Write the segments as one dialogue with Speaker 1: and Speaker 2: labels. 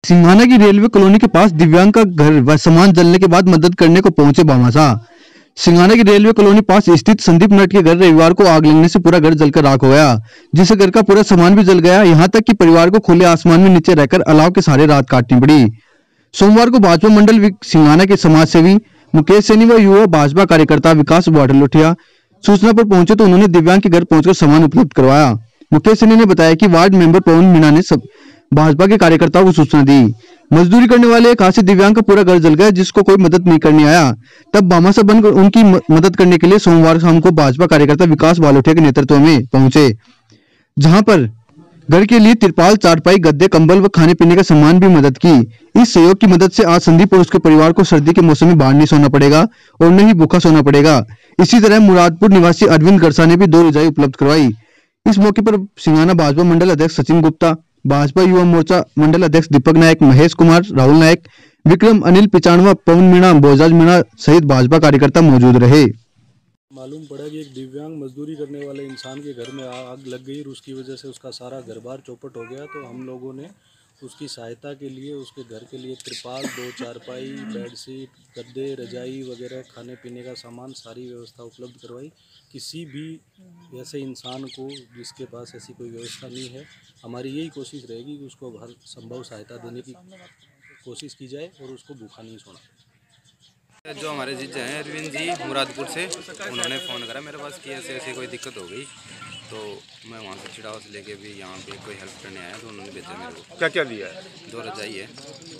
Speaker 1: सिंघाना की railway colony के पास दिव्यांग का घर व सामान जलने के बाद मदद करने को पहुंचे भामाशाह। सिंघाना की रेलवे कॉलोनी पास स्थित संदीप नट के घर रविवार को आग लगने से पूरा घर जलकर राख हो गया, जिससे घर का पूरा सामान भी जल गया। यहां तक कि परिवार को खुले आसमान में नीचे रहकर अलाव के सहारे रात काटनी पड़ी। सोमवार को भाजपा मंडल सिंघाना के समाज सेवी मुकेश सैनी व युवा भाजपा कार्यकर्ता विकास वाटलोठिया सूचना पर पहुंचे तो उन्होंने दिव्यांग के घर पहुंचकर सामान उपलब्ध करवाया। मुकेश सैनी ने बताया कि वार्ड मेंबर पवन मीणा ने भाजपा के कार्यकर्ताओं को सूचना दी। मजदूरी करने वाले एक हादसे दिव्यांग का पूरा घर जल गया, जिसको कोई मदद नहीं करने आया। तब भामाशाह बनकर उनकी मदद करने के लिए सोमवार शाम को भाजपा कार्यकर्ता विकास वालोठिया के नेतृत्व में पहुंचे, जहां पर घर के लिए तिरपाल, चारपाई, गद्दे, कंबल व खाने पीने का सामान भी मदद की। इस सहयोग की मदद से आज संदीप और उसके परिवार को सर्दी के मौसम में बाहर नहीं सोना पड़ेगा और न ही भूखा सोना पड़ेगा। इसी तरह मुरादपुर निवासी अरविंद गरसा ने भी 2 रजाई उपलब्ध करवाई। इस मौके पर सिंघाना भाजपा मंडल अध्यक्ष सचिन गुप्ता, भाजपा युवा मोर्चा मंडल अध्यक्ष दीपक नायक, महेश कुमार, राहुल नायक, विक्रम, अनिल पिचाणवा, पवन मीणा, बोजाज मीणा सहित भाजपा कार्यकर्ता मौजूद रहे।
Speaker 2: मालूम पड़ा कि एक दिव्यांग मजदूरी करने वाले इंसान के घर में आग लग गई और उसकी वजह से उसका सारा घर बार चौपट हो गया। तो हम लोगों ने उसकी सहायता के लिए उसके घर के लिए तिरपाल, 2 चारपाई, बेडशीट, गद्दे, रजाई वगैरह, खाने पीने का सामान, सारी व्यवस्था उपलब्ध करवाई। किसी भी ऐसे इंसान को जिसके पास ऐसी कोई व्यवस्था नहीं है, हमारी यही कोशिश रहेगी कि उसको हर संभव सहायता देने की कोशिश की जाए और उसको भूखा नहीं सोना।
Speaker 3: जो हमारे जीजा हैं अरविंद जी मुरादपुर से, उन्होंने फ़ोन करा मेरे पास कि ऐसे ऐसे कोई दिक्कत हो गई, तो मैं वहाँ से चिड़ाव से लेके भी यहाँ पे कोई हेल्प करने आया, तो उन्होंने भेजा मेरे को।
Speaker 4: क्या क्या दिया है?
Speaker 3: 2 रजाई है।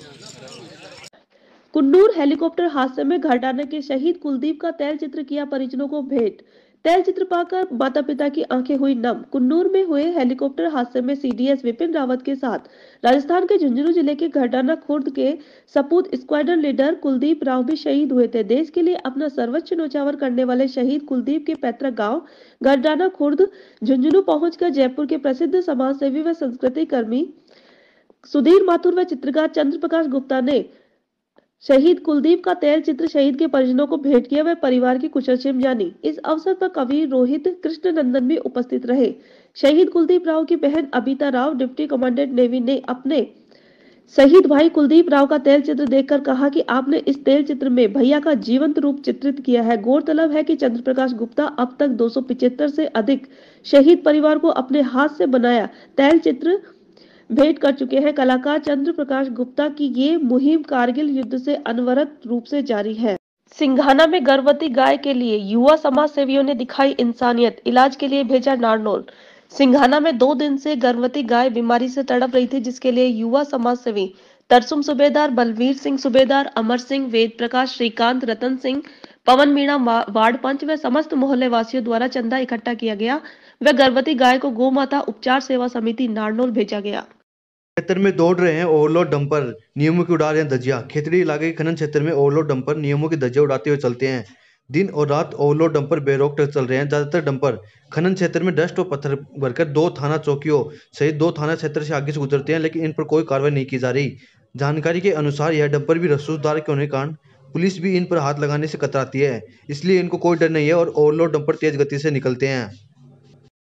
Speaker 5: कुन्नूर हेलीकॉप्टर हादसे में घर डालने के शहीद कुलदीप का तैल चित्र किया परिजनों को भेंट। तैल चित्र पाकर माता पिता की आंखें हुई नम। कुन्नूर में हुए हेलीकॉप्टर हादसे में सीडीएस विपिन रावत के साथ राजस्थान के झुंझुनू जिले के घरडाना खुर्द के सपूत स्क्वाड्रन लीडर कुलदीप राव भी शहीद हुए थे। देश के लिए अपना सर्वोच्च न्यौछावर करने वाले शहीद कुलदीप के पैतृक गांव घरडाना खुर्द झुंझुनू पहुंचकर जयपुर के प्रसिद्ध समाज सेवी व संस्कृति कर्मी सुधीर माथुर व चित्रकार चंद्र प्रकाश गुप्ता ने शहीद कुलदीप का तैल चित्र शहीद के परिजनों को भेंट किया व परिवार की कुशलक्षेम जानी। इस अवसर पर कवि रोहित कृष्ण नंदन भी उपस्थित रहे। शहीद कुलदीप राव की बहन Abita Rao, deputy commandant navy, ने अपने शहीद भाई कुलदीप राव का तैल चित्र देखकर कहा कि आपने इस तैल चित्र में भैया का जीवंत रूप चित्रित किया है। गौरतलब है कि चंद्र प्रकाश गुप्ता अब तक 275 से अधिक शहीद परिवार को अपने हाथ से बनाया तैल चित्र भेंट कर चुके हैं। कलाकार चंद्र प्रकाश गुप्ता की ये मुहिम कारगिल युद्ध से अनवरत रूप से जारी है। सिंघाना में गर्भवती गाय के लिए युवा समाज सेवियों ने दिखाई इंसानियत, इलाज के लिए भेजा नारनौल। सिंघाना में 2 दिन से गर्भवती गाय बीमारी से तड़प रही थी, जिसके लिए युवा समाज सेवी तरसुम सूबेदार, बलवीर सिंह सूबेदार, अमर सिंह, वेद प्रकाश, श्रीकांत, रतन सिंह, पवन मीणा, वार्ड पंच व समस्त मोहल्ले वासियों द्वारा चंदा इकट्ठा किया गया व गर्भवती गाय को गौ माता उपचार सेवा समिति नारनौल भेजा गया।
Speaker 1: क्षेत्र में दौड़ रहे हैं ओवरलोड डंपर, नियमों की उड़ा रहे हैं धज्जियां। खेतड़ी इलाके के खनन क्षेत्र में ओवरलोड डंपर नियमों की धज्जियां उड़ाते हुए चलते हैं। दिन और रात ओवरलोड डंपर बेरोक चल रहे हैं। ज्यादातर डंपर खनन क्षेत्र में डस्ट और पत्थर भरकर 2 थाना चौकियों सहित 2 थाना क्षेत्र से आगे से गुजरते हैं, लेकिन इन पर कोई कार्रवाई नहीं की जा रही। जानकारी के अनुसार यह डंपर भी रसूखदार के होने के कारण पुलिस भी इन पर हाथ लगाने से कतराती है, इसलिए इनको कोई डर नहीं है और ओवरलोड डंपर तेज गति से निकलते हैं।